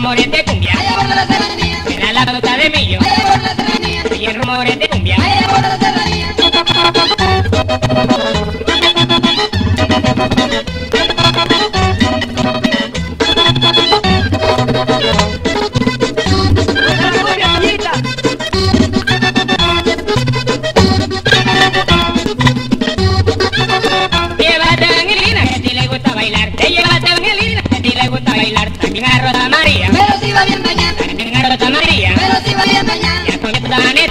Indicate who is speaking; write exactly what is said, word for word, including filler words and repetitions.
Speaker 1: rumores de cumbia,
Speaker 2: allá por la serranía,
Speaker 1: era la bota de millo,
Speaker 2: allá por la serranía,
Speaker 1: oye rumores de cumbia.
Speaker 2: allá por la serranía.
Speaker 1: Llévate a Angelina, que a ti le gusta bailar. Te llévate a Angelina, que a ti le gusta bailar. También a Rosa María,
Speaker 2: Pero si va bien bañada,
Speaker 1: también a Rosa María.
Speaker 2: pero si va bien bañada.
Speaker 1: Y a Conchita